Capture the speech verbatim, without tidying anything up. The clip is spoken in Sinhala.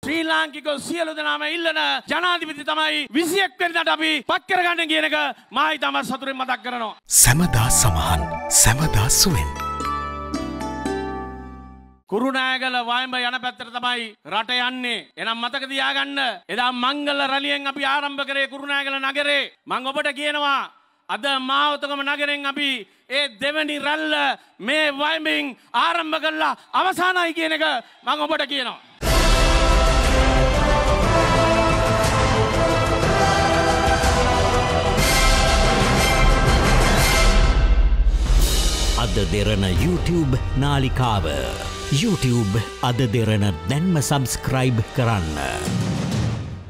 ශ්‍රී ලාංකිකව සියලු දෙනාම ඉල්ලන ජනාධිපති තමයි විසිඑක් වෙනිදාට අපි පත් කරගන්න කියන එක මා ඉතාම සතුටින් මතක් කරනවා. සමදා සමහන් සමදා සුවෙන්. කුරුණෑගල වයඹ යන පැත්තට තමයි රට යන්නේ. එනම් මතක තියාගන්න එදා මංගල රැළියෙන් අපි ආරම්භ කරේ කුරුණෑගල නගරේ. මම ඔබට කියනවා අද මාවතගම නගරෙන් අපි ඒ දෙවැනි රැල්ල මේ වයඹින් ආරම්භ කළා අවසానයි කියන එක මම ඔබට කියනවා. අද දෙරණ YouTube නාලිකාව YouTube අද දෙරණ දැන්ම සබස්ක්‍රයිබ් කරන්න.